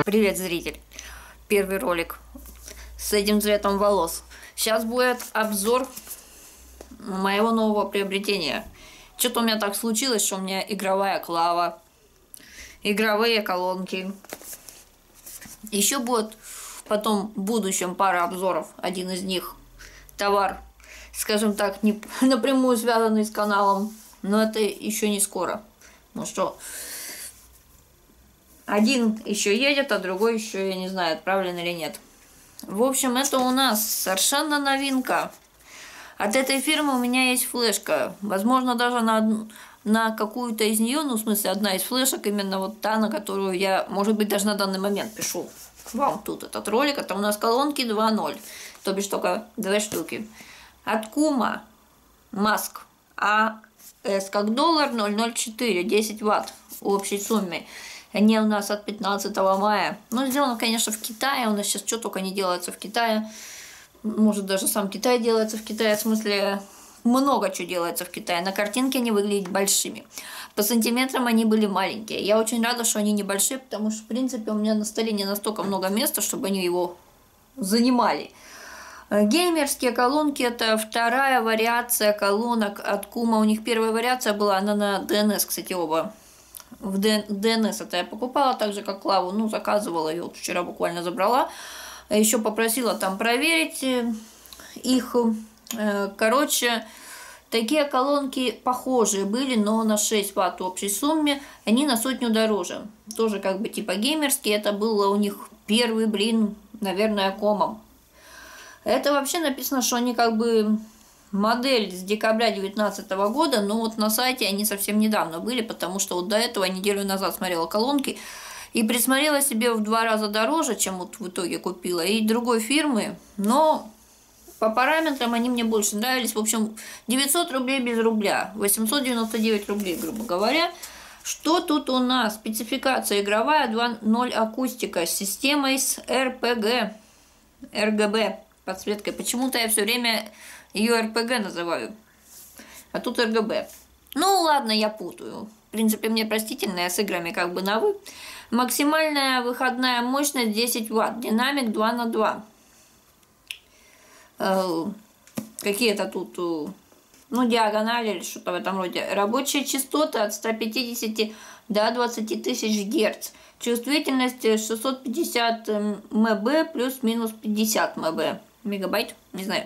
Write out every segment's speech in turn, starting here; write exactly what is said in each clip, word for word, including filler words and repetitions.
Привет, зритель! Первый ролик с этим цветом волос. Сейчас будет обзор моего нового приобретения. Что-то у меня так случилось, что у меня игровая клава, игровые колонки. Еще будет потом в будущем пара обзоров. Один из них товар, скажем так, не напрямую связанный с каналом, но это еще не скоро. Ну что, один еще едет, а другой еще, я не знаю, отправлен или нет. В общем, это у нас совершенно новинка. От этой фирмы у меня есть флешка. Возможно, даже на, на какую-то из нее, ну, в смысле, одна из флешек, именно вот та, на которую я, может быть, даже на данный момент пишу вам тут этот ролик. Это у нас колонки два ноль, то бишь только две штуки. От Кума Маск А С как доллар ноль ноль четыре, десять ватт в общей сумме. Они у нас от пятнадцатого мая. Ну, сделано, конечно, в Китае. У нас сейчас что только не делается в Китае. Может, даже сам Китай делается в Китае. В смысле, много чего делается в Китае. На картинке они выглядят большими. По сантиметрам они были маленькие. Я очень рада, что они небольшие, потому что, в принципе, у меня на столе не настолько много места, чтобы они его занимали. Геймерские колонки – это вторая вариация колонок от Кума. У них первая вариация была, она на ди эн эс, кстати, оба. В ди эн эс это я покупала, так же как клаву, ну, заказывала ее, вот вчера буквально забрала. Еще попросила там проверить их. Короче, такие колонки похожие были, но на шесть ватт в общей сумме, они на сотню дороже. Тоже как бы типа геймерские, это было у них первый блин, наверное, комом. Это вообще написано, что они как бы модель с декабря две тысячи девятнадцатого года, но вот на сайте они совсем недавно были, потому что вот до этого неделю назад смотрела колонки и присмотрела себе в два раза дороже, чем вот в итоге купила, и другой фирмы, но по параметрам они мне больше нравились. В общем, девятьсот рублей без рубля, восемьсот девяносто девять рублей, грубо говоря. Что тут у нас? Спецификация игровая два ноль акустика с системой с эр пэ гэ, эр гэ бэ подсветкой. Почему-то я все время ее эр пэ гэ называю, а тут эр гэ бэ. Ну ладно, я путаю. В принципе, мне простительно, я с играми как бы на «вы». Максимальная выходная мощность десять ватт, динамик два на два. Э, Какие-то тут, ну, диагонали или что-то в этом роде. Рабочие частоты от ста пятидесяти до двадцати тысяч герц. Чувствительность шестьсот пятьдесят мб плюс-минус пятьдесят мб. Мегабайт, не знаю.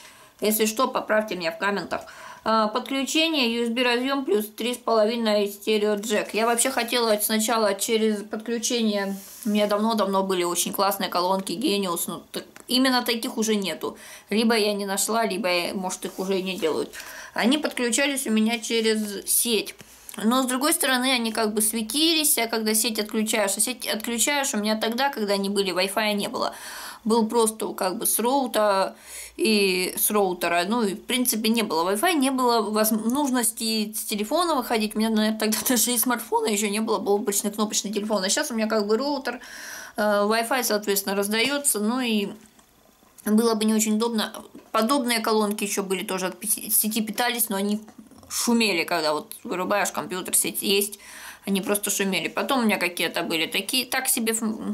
Если что, поправьте меня в комментах. Подключение ю эс би разъем плюс три с половиной стерео джек. Я вообще хотела сначала через подключение. У меня давно-давно были очень классные колонки Genius, но так, именно таких уже нету. Либо я не нашла, либо, может, их уже и не делают. Они подключались у меня через сеть. Но, с другой стороны, они как бы светились, а когда сеть отключаешь, а сеть отключаешь, у меня тогда, когда они были, Wi-Fi не было. Был просто как бы с роутера и с роутера. Ну, и в принципе, не было Wi-Fi, не было возможности с телефона выходить. У меня, наверное, тогда даже и смартфона еще не было, был обычный кнопочный телефон. А сейчас у меня как бы роутер, Wi-Fi, соответственно, раздается. Ну и было бы не очень удобно. Подобные колонки еще были тоже от сети, питались, но они шумели, когда вот вырубаешь компьютер, сеть есть, они просто шумели. Потом у меня какие-то были такие, так себе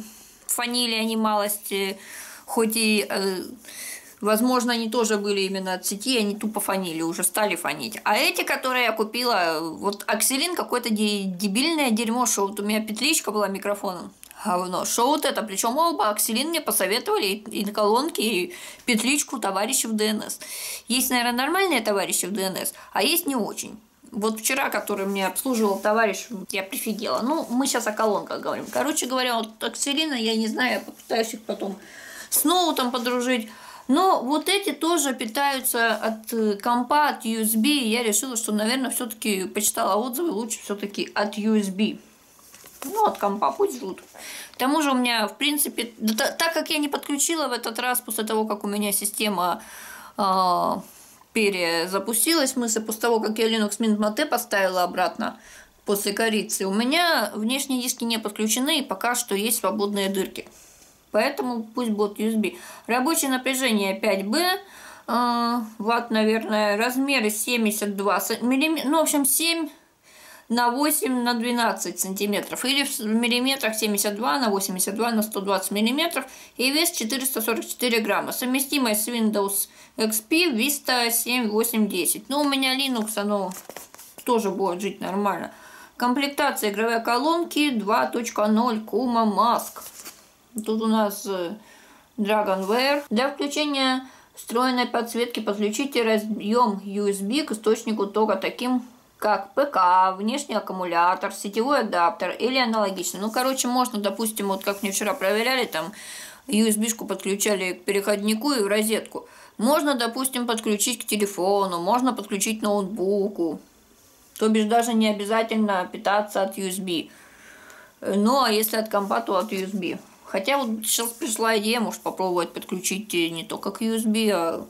фанили они малости, хоть и, э, возможно, они тоже были именно от сети, они тупо фанили, уже стали фанить. А эти, которые я купила, вот Акселин какое-то дебильное дерьмо, что вот у меня петличка была микрофоном. Говно. Шо вот это? Причем оба Акселин мне посоветовали и колонки, и петличку товарищей в ди эн эс. Есть, наверное, нормальные товарищи в ди эн эс, а есть не очень. Вот вчера, который мне обслуживал товарищ, я прифигела. Ну, мы сейчас о колонках говорим. Короче говоря, вот Акселина, я не знаю, я попытаюсь их потом с ноутом подружить. Но вот эти тоже питаются от компа, от ю эс би. И я решила, что, наверное, все-таки почитала отзывы, лучше все-таки от ю эс би. Ну, от компа пусть ждут. К тому же у меня, в принципе, да, так как я не подключила в этот раз, после того, как у меня система э, перезапустилась, в смысле, после того, как я Linux Mint Mate поставила обратно после корицы, у меня внешние диски не подключены, и пока что есть свободные дырки. Поэтому пусть будет ю эс би. Рабочее напряжение пять бэ, э, ватт, наверное, размеры семьдесят два миллиметра, ну, в общем, семь на восемь на двенадцать сантиметров, или в миллиметрах семьдесят два на восемьдесят два на сто двадцать миллиметров, и вес четыреста сорок четыре грамма. Совместимость с Windows икс пи, Vista семь, восемь, десять. Но у меня Linux, оно тоже будет жить нормально. Комплектация игровой колонки два точка ноль Kuma Mask. Тут у нас Dragonware. Для включения встроенной подсветки подключите разъем ю эс би к источнику тока, таким как ПК, внешний аккумулятор, сетевой адаптер или аналогично. Ну, короче, можно, допустим, вот как мне вчера проверяли, там ю эс би-шку подключали к переходнику и в розетку. Можно, допустим, подключить к телефону, можно подключить к ноутбуку. То бишь даже не обязательно питаться от ю эс би. Ну, а если от компа, то от ю эс би. Хотя вот сейчас пришла идея, может попробовать подключить не только к ю эс би, а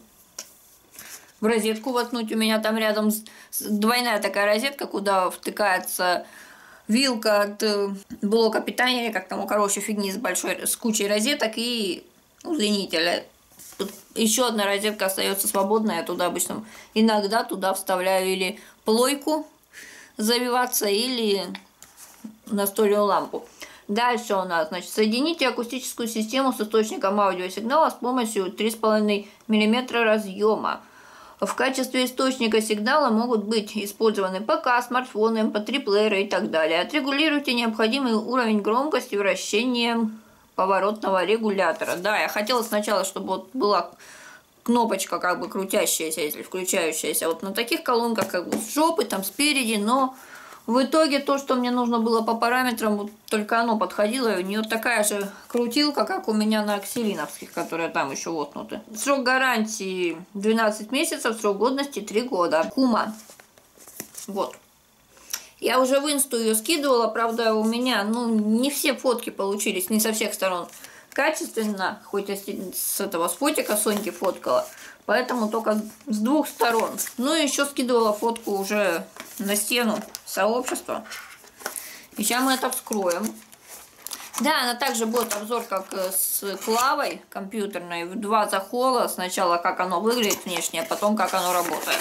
в розетку воткнуть. У меня там рядом двойная такая розетка, куда втыкается вилка от блока питания, или как там, короче, фигни с большой, с кучей розеток и удлинителя. Тут еще одна розетка остается свободная, я туда обычно иногда туда вставляю или плойку завиваться, или настольную лампу. Дальше у нас, значит, соедините акустическую систему с источником аудиосигнала с помощью три с половиной миллиметра разъема. В качестве источника сигнала могут быть использованы ПК, смартфоны, эм пэ три плееры и так далее. Отрегулируйте необходимый уровень громкости вращением поворотного регулятора. Да, я хотела сначала, чтобы вот была кнопочка как бы крутящаяся, если включающаяся вот на таких колонках, как бы с жопы, там спереди, но в итоге то, что мне нужно было по параметрам, вот только оно подходило, и у нее такая же крутилка, как у меня на акселиновских, которые там еще воткнуты. Срок гарантии двенадцать месяцев, срок годности три года. Кума. Вот. Я уже в инсту ее скидывала, правда, у меня, ну, не все фотки получились, не со всех сторон качественно, хоть я с этого с фотика Соньки фоткала, поэтому только с двух сторон. Ну и еще скидывала фотку уже на стену сообщества. И сейчас мы это вскроем. Да, она также будет обзор, как с клавой компьютерной, в два захола. Сначала как оно выглядит внешне, а потом как оно работает.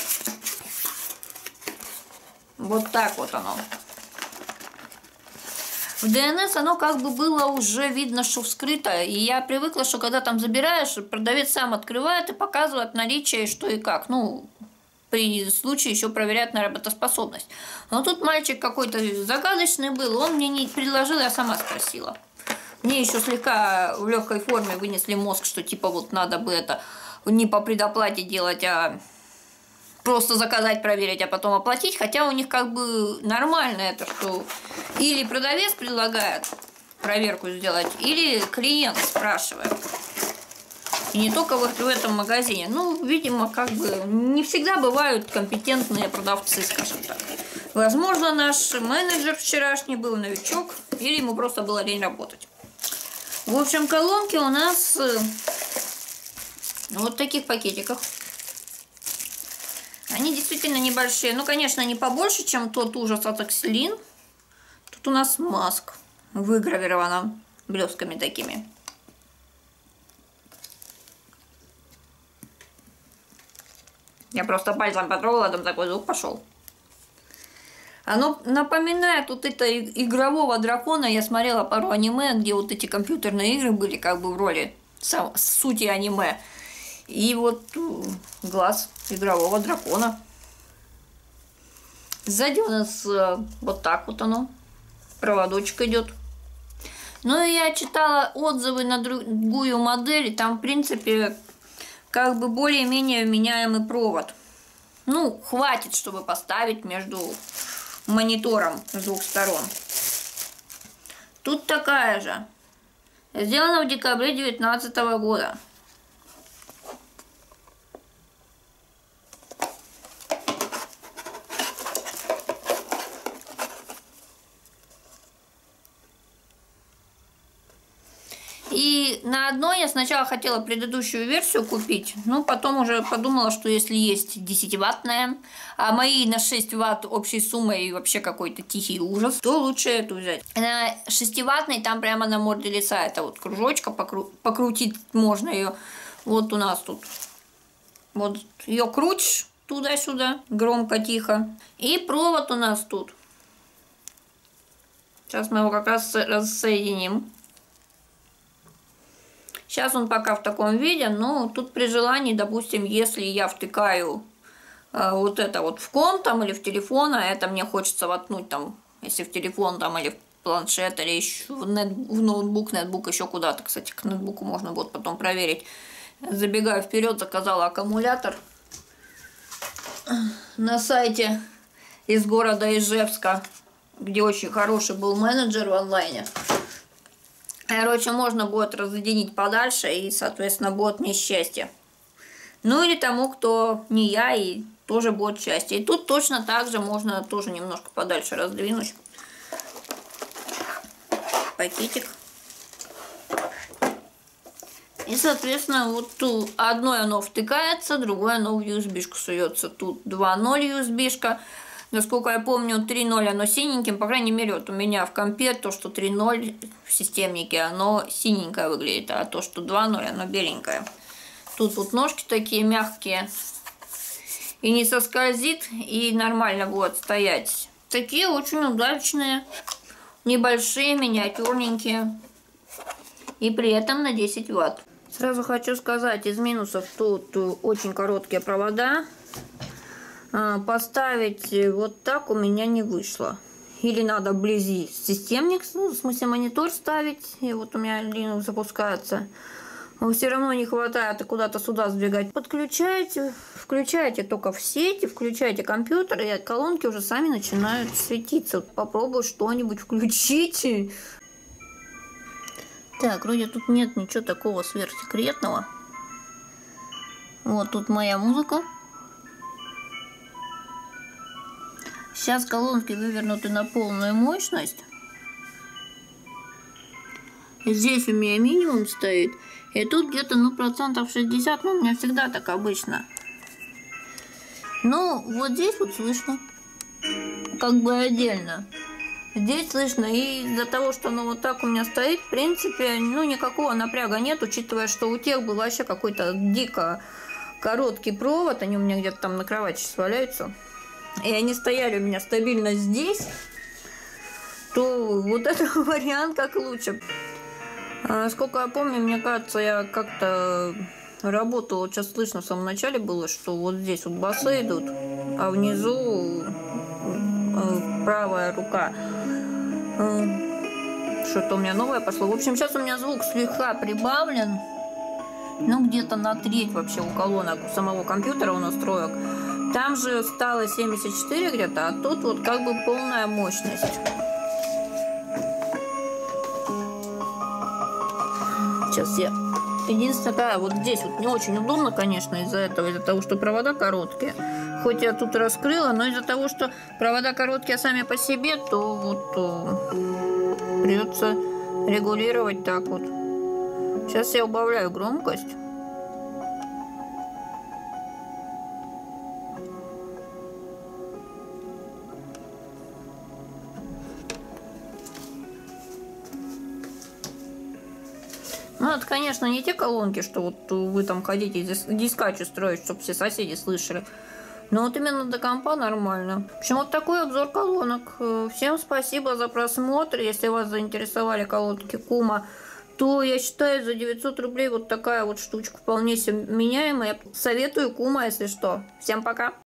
Вот так вот оно. В ди эн эс оно как бы было уже видно, что вскрыто. И я привыкла, что когда там забираешь, продавец сам открывает и показывает наличие, что и как. Ну, при случае еще проверяют на работоспособность. Но тут мальчик какой-то загадочный был, он мне не предложил, я сама спросила. Мне еще слегка в легкой форме вынесли мозг, что типа вот надо бы это не по предоплате делать, а просто заказать, проверить, а потом оплатить. Хотя у них как бы нормально это, что или продавец предлагает проверку сделать, или клиент спрашивает. И не только вот в этом магазине. Ну, видимо, как бы не всегда бывают компетентные продавцы, скажем так. Возможно, наш менеджер вчерашний был новичок, или ему просто было лень работать. В общем, колонки у нас вот в таких пакетиках. Они действительно небольшие. Ну, конечно, не побольше, чем тот ужас от Акселин. Тут у нас маск выгравирована блесками такими. Я просто пальцем потрогала, там такой звук пошел. Оно напоминает вот это игрового дракона. Я смотрела пару аниме, где вот эти компьютерные игры были как бы в роли сам, сути аниме. И вот глаз игрового дракона. Сзади у нас вот так вот оно. Проводочек идет. Ну и я читала отзывы на другую модель. И там, в принципе, как бы более-менее вменяемый провод. Ну, хватит, чтобы поставить между монитором с двух сторон. Тут такая же. Сделана в декабре две тысячи девятнадцатого года. И на одной я сначала хотела предыдущую версию купить, но потом уже подумала, что если есть десятиваттная, а мои на шесть ватт общей суммой и вообще какой-то тихий ужас, то лучше эту взять. На шестиваттной там прямо на морде лица это вот кружочка, покру... покрутить можно ее. Вот у нас тут. Вот ее крутишь туда-сюда, громко-тихо. И провод у нас тут Сейчас мы его как раз рассоединим. Сейчас он пока в таком виде, но тут при желании, допустим, если я втыкаю э, вот это вот в комп там или в телефон, а это мне хочется воткнуть там, если в телефон там или в планшет, или еще в, нет, в ноутбук, нетбук, еще куда-то, кстати, к нетбуку можно будет потом проверить. Забегаю вперед, заказала аккумулятор на сайте из города Ижевска, где очень хороший был менеджер в онлайне. Короче, можно будет разъединить подальше, и, соответственно, будет мне счастье. Ну, или тому, кто не я, и тоже будет счастье. И тут точно так же можно тоже немножко подальше раздвинуть пакетик. И, соответственно, вот тут одно оно втыкается, другое оно в ю эс би-шку суется. Тут два ноль ю эс би-шка. Насколько я помню, три ноль оно синеньким. По крайней мере, вот у меня в компе то, что три ноль в системнике, оно синенькое выглядит. А то, что два ноль, оно беленькое. Тут вот ножки такие мягкие. И не соскользит, и нормально будет стоять. Такие очень удачные. Небольшие, миниатюрненькие. И при этом на десять ватт. Сразу хочу сказать, из минусов тут очень короткие провода. Поставить вот так у меня не вышло. Или надо вблизи системник, ну, в смысле монитор ставить. И вот у меня Linux запускается. Но все равно не хватает и куда-то сюда сдвигать. Подключаете, включаете только в сети, включаете компьютер, и колонки уже сами начинают светиться. Попробую что-нибудь включить. Так, вроде тут нет ничего такого сверхсекретного. Вот тут моя музыка. Сейчас колонки вывернуты на полную мощность. Здесь у меня минимум стоит. И тут где-то, ну, процентов шестьдесят. Ну, у меня всегда так обычно. Ну, вот здесь вот слышно. Как бы отдельно. Здесь слышно. И из-за того, что оно вот так у меня стоит, в принципе, ну, никакого напряга нет. Учитывая, что у тех был вообще какой-то дико короткий провод. Они у меня где-то там на кровати сейчас валяются. И они стояли у меня стабильно здесь, то вот этот вариант как лучше. А, сколько я помню, мне кажется, я как-то работала, сейчас слышно в самом начале было, что вот здесь вот басы идут, а внизу э, правая рука. Э, что-то у меня новое пошло. В общем, сейчас у меня звук слегка прибавлен, ну где-то на треть вообще у колонок у самого компьютера, у настроек. Там же стало семьдесят четыре где-то, а тут вот как бы полная мощность. Сейчас я... Единственное, да, вот здесь вот не очень удобно, конечно, из-за этого, из-за того, что провода короткие. Хоть я тут раскрыла, но из-за того, что провода короткие сами по себе, то вот то придется регулировать так вот. Сейчас я убавляю громкость. Ну, это, конечно, не те колонки, что вот вы там хотите дискач устроить, чтобы все соседи слышали. Но вот именно до компа нормально. В общем, вот такой обзор колонок. Всем спасибо за просмотр. Если вас заинтересовали колонки Кума, то я считаю, за девятьсот рублей вот такая вот штучка вполне себе меняемая. Советую Кума, если что. Всем пока!